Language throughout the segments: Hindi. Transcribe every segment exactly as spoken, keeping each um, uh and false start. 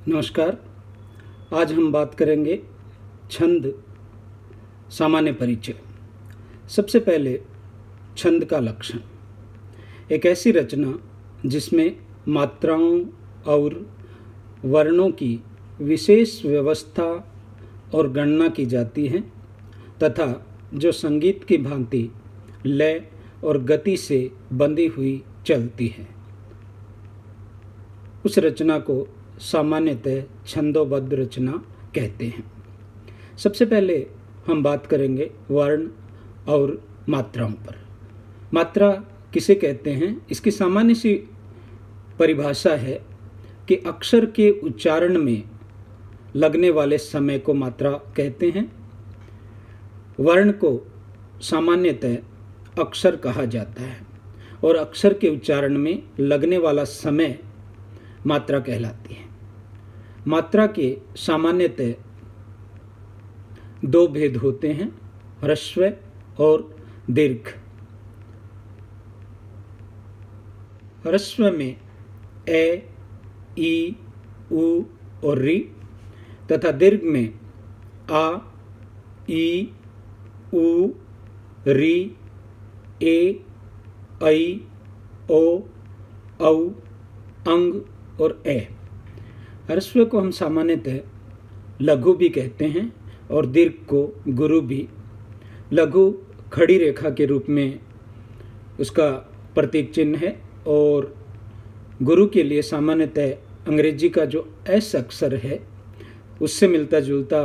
नमस्कार। आज हम बात करेंगे छंद सामान्य परिचय। सबसे पहले छंद का लक्षण। एक ऐसी रचना जिसमें मात्राओं और वर्णों की विशेष व्यवस्था और गणना की जाती है तथा जो संगीत की भांति लय और गति से बंधी हुई चलती है। उस रचना को सामान्यतः छंदोबद्ध रचना कहते हैं। सबसे पहले हम बात करेंगे वर्ण और मात्राओं पर। मात्रा किसे कहते हैं? इसकी सामान्य सी परिभाषा है कि अक्षर के उच्चारण में लगने वाले समय को मात्रा कहते हैं। वर्ण को सामान्यतः अक्षर कहा जाता है और अक्षर के उच्चारण में लगने वाला समय मात्रा कहलाती है। मात्रा के सामान्यतः दो भेद होते हैं, ह्रस्व और दीर्घ। ह्रस्व में ए, ई, उ और री तथा दीर्घ में आ, ई, उ, री, ए, ऐ, ओ, औ, अंग और ए। ह्रस्व को हम सामान्यतः लघु भी कहते हैं और दीर्घ को गुरु भी। लघु खड़ी रेखा के रूप में उसका प्रतीक चिन्ह है और गुरु के लिए सामान्यतः अंग्रेजी का जो एस अक्षर है उससे मिलता जुलता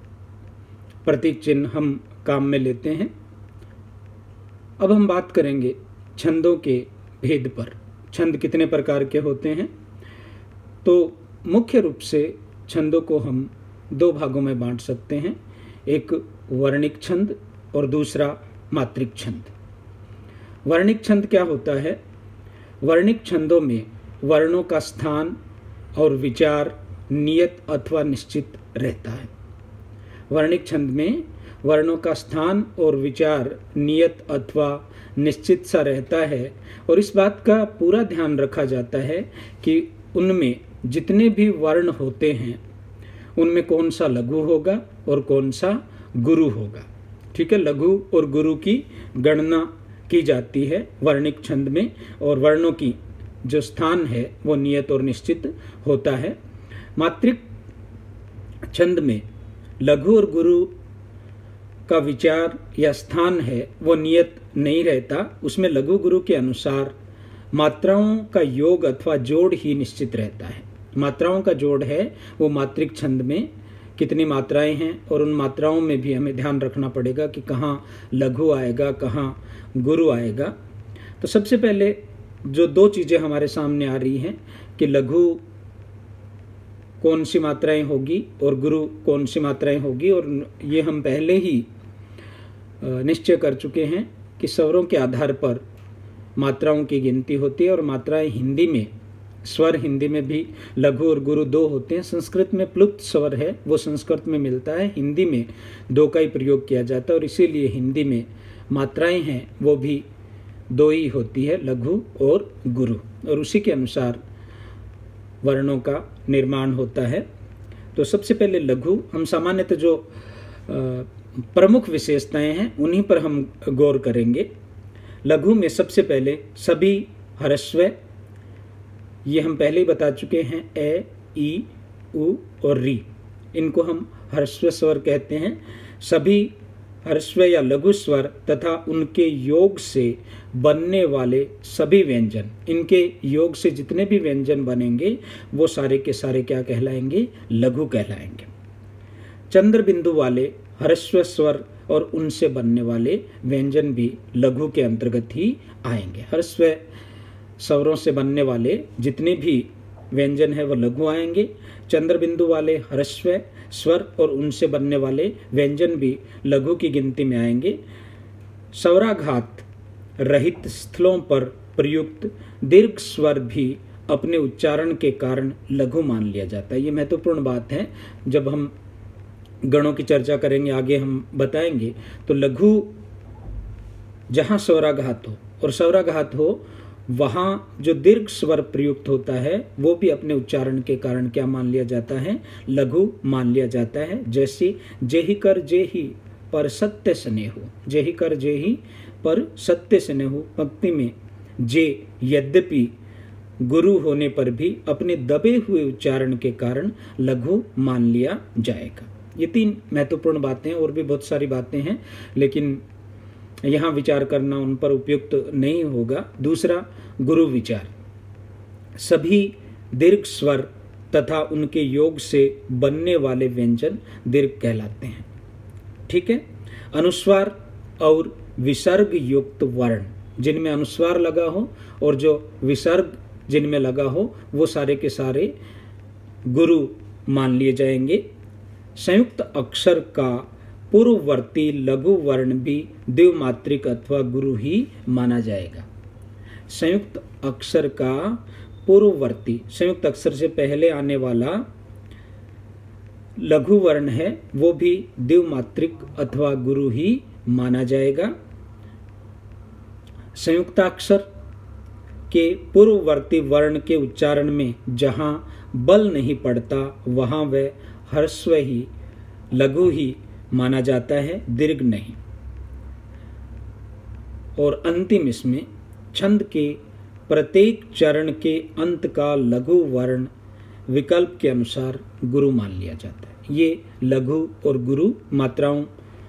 प्रतीक चिन्ह हम काम में लेते हैं। अब हम बात करेंगे छंदों के भेद पर। छंद कितने प्रकार के होते हैं? तो मुख्य रूप से छंदों को हम दो भागों में बांट सकते हैं, एक वर्णिक छंद और दूसरा मात्रिक छंद। वर्णिक छंद क्या होता है? वर्णिक छंदों में वर्णों का स्थान और विचार नियत अथवा निश्चित रहता है। वर्णिक छंद में वर्णों का स्थान और विचार नियत अथवा निश्चित सा रहता है और इस बात का पूरा ध्यान रखा जाता है कि उनमें जितने भी वर्ण होते हैं उनमें कौन सा लघु होगा और कौन सा गुरु होगा। ठीक है, लघु और गुरु की गणना की जाती है वर्णिक छंद में और वर्णों की जो स्थान है वो नियत और निश्चित होता है। मात्रिक छंद में लघु और गुरु का विचार या स्थान है वो नियत नहीं रहता। उसमें लघु गुरु के अनुसार मात्राओं का योग अथवा जोड़ ही निश्चित रहता है। मात्राओं का जोड़ है वो मात्रिक छंद में कितनी मात्राएं हैं और उन मात्राओं में भी हमें ध्यान रखना पड़ेगा कि कहाँ लघु आएगा, कहाँ गुरु आएगा। तो सबसे पहले जो दो चीज़ें हमारे सामने आ रही हैं कि लघु कौन सी मात्राएं होगी और गुरु कौन सी मात्राएं होगी, और ये हम पहले ही निश्चय कर चुके हैं कि स्वरों के आधार पर मात्राओं की गिनती होती है और मात्राएं हिंदी में, स्वर हिंदी में भी लघु और गुरु दो होते हैं। संस्कृत में प्लुप्त स्वर है वो संस्कृत में मिलता है, हिंदी में दो का ही प्रयोग किया जाता है और इसीलिए हिंदी में मात्राएं हैं वो भी दो ही होती है, लघु और गुरु, और उसी के अनुसार वर्णों का निर्माण होता है। तो सबसे पहले लघु, हम सामान्यतः जो प्रमुख विशेषताएं हैं उन्हीं पर हम गौर करेंगे। लघु में सबसे पहले सभी ह्रस्व, ये हम पहले ही बता चुके हैं, ए, ई, उ और री, इनको हम ह्रस्व स्वर कहते हैं। सभी ह्रस्व या लघु स्वर तथा उनके योग से बनने वाले सभी व्यंजन, इनके योग से जितने भी व्यंजन बनेंगे वो सारे के सारे क्या कहलाएंगे? लघु कहलाएंगे। चंद्र बिंदु वाले ह्रस्व स्वर और उनसे बनने वाले व्यंजन भी लघु के अंतर्गत ही आएंगे। ह्रस्व स्वरों से बनने वाले जितने भी व्यंजन है वो लघु आएंगे। चंद्र बिंदु वाले ह्रस्व स्वर और उनसे बनने वाले व्यंजन भी लघु की गिनती में आएंगे। स्वराघात रहित स्थलों पर प्रयुक्त दीर्घ स्वर भी अपने उच्चारण के कारण लघु मान लिया जाता है। ये महत्वपूर्ण बात है, जब हम गणों की चर्चा करेंगे आगे हम बताएंगे। तो लघु जहाँ स्वराघात हो और स्वराघात हो वहाँ जो दीर्घ स्वर प्रयुक्त होता है वो भी अपने उच्चारण के कारण क्या मान लिया जाता है, लघु मान लिया जाता है। जैसे जेहि कर जेहि पर सत्य स्नेहु, जेहि कर जेहि पर सत्य स्नेहु पंक्ति में जे यद्यपि गुरु होने पर भी अपने दबे हुए उच्चारण के कारण लघु मान लिया जाएगा। ये तीन महत्वपूर्ण बातें, और भी बहुत सारी बातें हैं लेकिन यहाँ विचार करना उन पर उपयुक्त नहीं होगा। दूसरा, गुरु विचार। सभी दीर्घ स्वर तथा उनके योग से बनने वाले व्यंजन दीर्घ कहलाते हैं। ठीक है। अनुस्वार और विसर्ग युक्त वर्ण, जिनमें अनुस्वार लगा हो और जो विसर्ग जिनमें लगा हो, वो सारे के सारे गुरु मान लिए जाएंगे। संयुक्त अक्षर का पूर्ववर्ती लघु वर्ण भी द्विमात्रिक अथवा गुरु ही माना जाएगा। संयुक्त अक्षर का पूर्ववर्ती, संयुक्त अक्षर से पहले आने वाला लघु वर्ण है, वो भी द्विमात्रिक अथवा गुरु ही माना जाएगा। संयुक्ताक्षर के पूर्ववर्ती वर्ण के उच्चारण में जहां बल नहीं पड़ता वहां वह ह्रस्व ही, लघु ही माना जाता है, दीर्घ नहीं। और अंतिम इसमें छंद के प्रत्येक चरण के अंत का लघु वर्ण विकल्प के अनुसार गुरु मान लिया जाता है। ये लघु और गुरु मात्राओं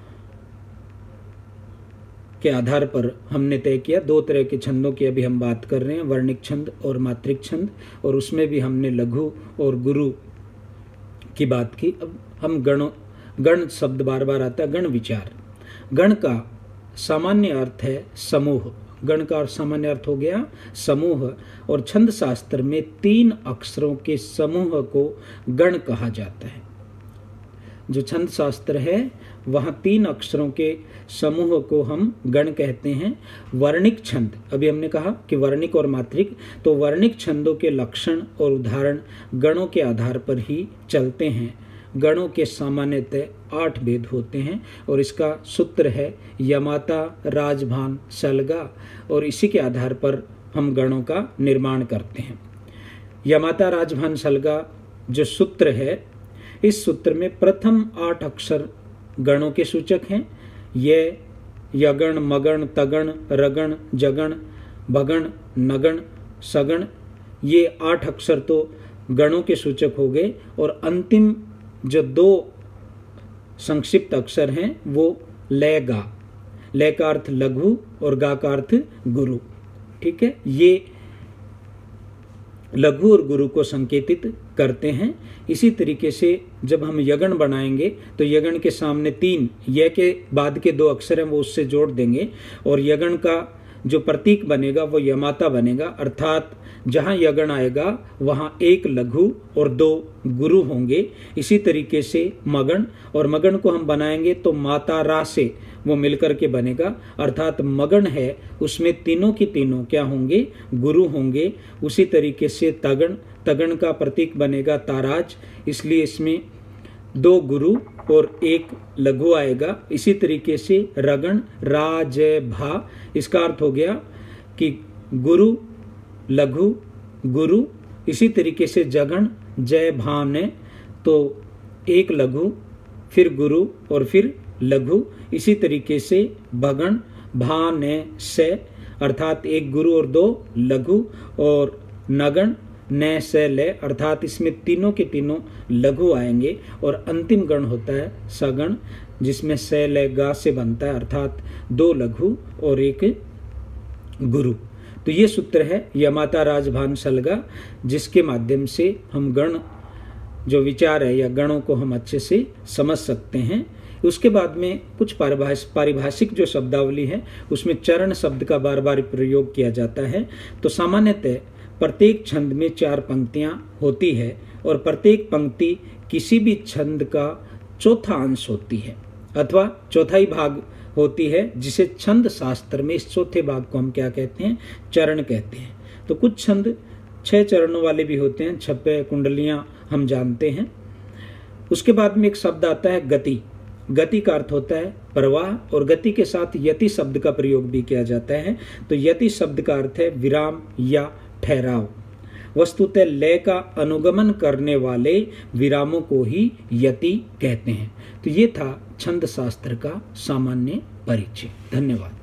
के आधार पर हमने तय किया। दो तरह के छंदों की अभी हम बात कर रहे हैं, वर्णिक छंद और मात्रिक छंद, और उसमें भी हमने लघु और गुरु की बात की। अब हम गणों, गण शब्द बार बार आता है, गण विचार। गण का सामान्य अर्थ है समूह, गण का सामान्य अर्थ हो गया समूह, और छंद शास्त्र में तीन अक्षरों के समूह को गण कहा जाता है। जो छंद शास्त्र है वहाँ तीन अक्षरों के समूह को हम गण कहते हैं। वर्णिक छंद, अभी हमने कहा कि वर्णिक और मात्रिक, तो वर्णिक छंदों के लक्षण और उदाहरण गणों के आधार पर ही चलते हैं। गणों के सामान्यतः आठ भेद होते हैं और इसका सूत्र है यमाता राजभान सलगा, और इसी के आधार पर हम गणों का निर्माण करते हैं। यमाता राजभान सलगा जो सूत्र है, इस सूत्र में प्रथम आठ अक्षर गणों के सूचक हैं। ये यगण, मगण, तगण, रगण, जगण, भगण, नगण, सगण, ये आठ अक्षर तो गणों के सूचक हो गए, और अंतिम जो दो संक्षिप्त अक्षर हैं वो लय गा, लय का अर्थ लघु और गा का अर्थ गुरु। ठीक है, ये लघु और गुरु को संकेतित करते हैं। इसी तरीके से जब हम यगण बनाएंगे तो यगण के सामने तीन, य के बाद के दो अक्षर हैं वो उससे जोड़ देंगे, और यगण का जो प्रतीक बनेगा वो यमाता बनेगा, अर्थात जहाँ यगण आएगा वहाँ एक लघु और दो गुरु होंगे। इसी तरीके से मगण, और मगण को हम बनाएंगे तो माता रा से वो मिलकर के बनेगा, अर्थात मगण है उसमें तीनों की तीनों क्या होंगे, गुरु होंगे। उसी तरीके से तगण, तगण का प्रतीक बनेगा ताराज, इसलिए इसमें दो गुरु और एक लघु आएगा। इसी तरीके से रगण, रा जय भा, इसका अर्थ हो गया कि गुरु लघु गुरु। इसी तरीके से जगण, जय भान, तो एक लघु फिर गुरु और फिर लघु। इसी तरीके से भगण, भान से, अर्थात एक गुरु और दो लघु, और नगण न से ले, अर्थात इसमें तीनों के तीनों लघु आएंगे। और अंतिम गण होता है सगण, जिसमें से ले गा से बनता है, अर्थात दो लघु और एक गुरु। तो ये सूत्र है यमाता राजभान सलगा, जिसके माध्यम से हम गण जो विचार है या गणों को हम अच्छे से समझ सकते हैं। उसके बाद में कुछ पारिभाष पारिभाषिक जो शब्दावली है उसमें चरण शब्द का बार बार प्रयोग किया जाता है। तो सामान्यतः प्रत्येक छंद में चार पंक्तियां होती है और प्रत्येक पंक्ति किसी भी छंद का चौथा अंश होती है अथवा चौथाई भाग होती है, जिसे छंद शास्त्र में इस चौथे भाग को हम क्या कहते हैं, चरण कहते हैं। तो कुछ छंद छह चरणों वाले भी होते हैं, छप्पे कुंडलियां हम जानते हैं। उसके बाद में एक शब्द आता है गति। गति का अर्थ होता है प्रवाह, और गति के साथ यति शब्द का प्रयोग भी किया जाता है। तो यति शब्द का अर्थ है विराम या ठहराव। वस्तुतः लय का अनुगमन करने वाले विरामों को ही यति कहते हैं। तो ये था छंद शास्त्र का सामान्य परिचय। धन्यवाद।